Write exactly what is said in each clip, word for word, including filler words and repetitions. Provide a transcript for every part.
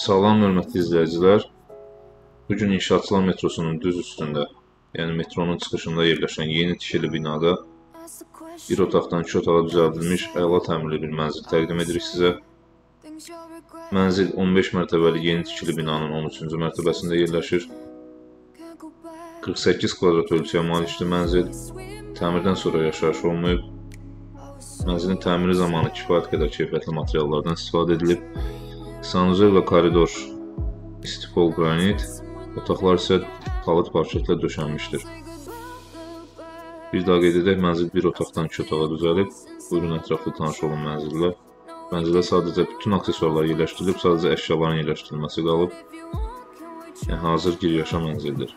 Salam hörmətli izləyicilər. Bugün İnşaatçılar metrosunun düz üstündə, yəni metronun çıxışında yerləşən yeni tikili binada bir otaqdan iki otağa düzəldilmiş əla təmirli bir mənzil təqdim edirik sizə. Mənzil on beş mərtəbəli yeni tikili binanın on üçüncü mərtəbəsində yerləşir. qırx səkkiz kvadrat ölçüyə malikdir mənzil. Təmirdən sonra yaşayış olmayıb. Mənzilin təmiri zamanı kifayət qədər keyfiyyətli materiallardan istifadə edilib. Sanuzel və koridor istifol qranit, otaqlar isə palıd parketlə döşənmişdir. Bir daha qeyd edək, mənzil bir otaqdan iki otağa düzəlib. Buyurun ətraflı tanış olun mənzillə. Mənzilə sadəcə bütün aksesuarlar yerləşdirilib, sadəcə əşyaların yerləşdirilməsi qalıb. Yəni, hazır gir-yaşa mənzildir.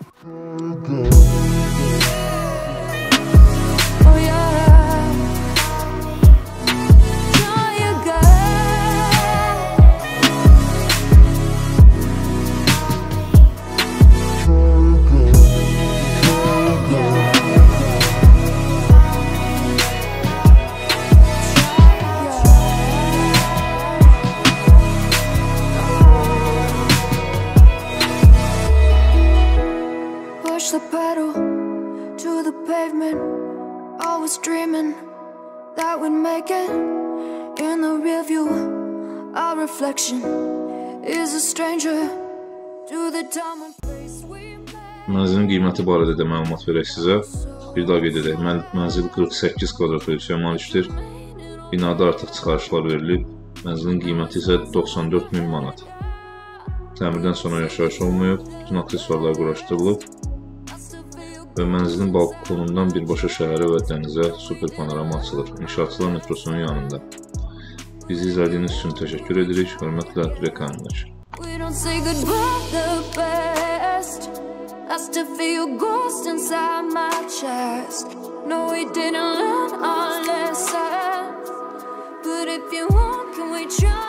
Push the pedal to the pavement. Always dreaming that we'd make it. In the rear view, our reflection is a stranger to the time and place we met. Mənzilin qiyməti barədə də məlumat verək sizə. Bir daha qeyd edək, mənzil qırx səkkiz kvadrat ölçüyə malikdir. Binada artıq çıxarışlar verilib. Mənzilin qiyməti isə doxsan dörd min manat. Təmirdən sonra yaşayış olmayıb, bütün aksesuarlar quraşdırılıb və mənzilin balkonundan birbaşa şəhərə və dənizə super panorama açılır. İnşaatçılar metrosunun yanında. Bizi izlədiyiniz üçün təşəkkür edirik. Hörmətlə, reklamlaş. We don't say goodbye the best. I still feel your ghost inside my chest. No, we didn't learn our lesson. But if you want, can we try?